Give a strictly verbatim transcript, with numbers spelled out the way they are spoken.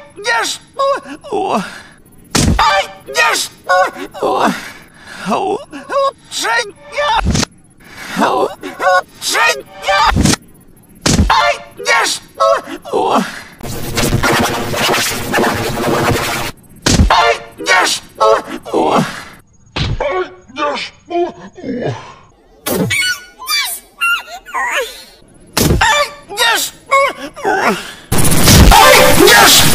nie szło! Aj, nie szło! Uczenia! Uczenia! Aj, nie szło! Aj, nie szło! Aj, nie szło! Ej, nie szło! Ej, nie szło!